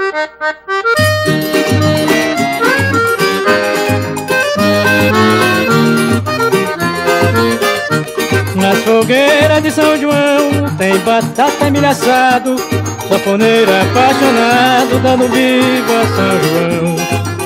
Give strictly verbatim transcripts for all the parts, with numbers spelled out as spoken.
Nas fogueiras de São João tem batata e milho assado, sanfoneiro apaixonado dando viva São João.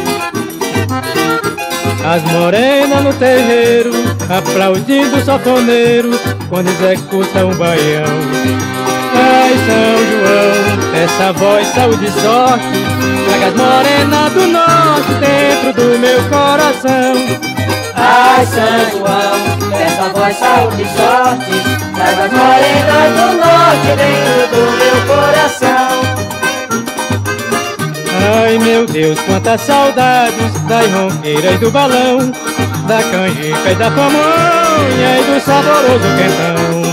As morenas no terreiro aplaudindo o sanfoneiro quando executa um baião. Ai, São João, essa voz, saúde e sorte, traga as morenas do norte dentro do meu coração. Ai, São João, essa voz, saúde e sorte, traga as morenas do norte dentro do meu coração. Ai, meu Deus, quantas saudades das ronqueiras do balão, da canjica e da pamonha e do saboroso quentão.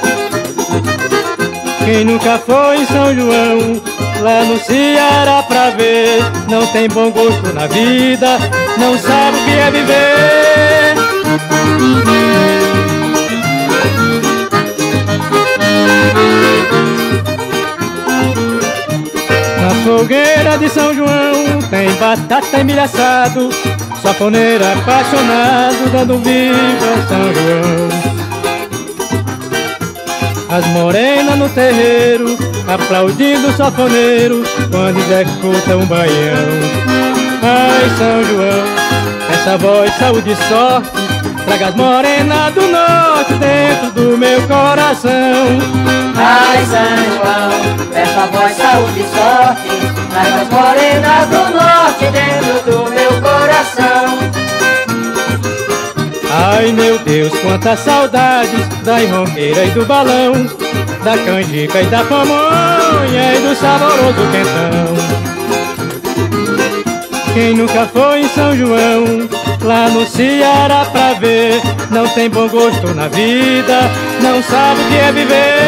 Quem nunca foi em São João, lá no Ceará pra ver, não tem bom gosto na vida, não sabe o que é viver. Na fogueira de São João tem batata e milho assado, sanfoneiro apaixonado dando viva São João. As morenas no terreiro aplaudindo o sanfoneiro quando executa um baião. Ai, São João, essa voz, saúde e sorte, traga as morenas do norte dentro do meu coração. Ai, São João, essa voz, saúde e sorte, traga as morenas do norte dentro do meu coração. Ai, meu Deus, quantas saudades das ronqueiras e do balão, da canjica e da pamonha e do saboroso quentão. Quem nunca foi em São João, lá no Ceará pra ver, não tem bom gosto na vida, não sabe o que é viver.